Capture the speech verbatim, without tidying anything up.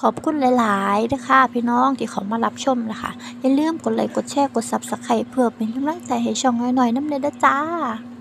อบคุณหลายๆนะคะพี่น้องที่เขามารับชมนะคะอย่าลืมกดไลค์กดแชร์กด ซับสไครบ์ เพื่อเป็นกำลังใจให้ช่องน้อยๆน้ำเด้อจ้า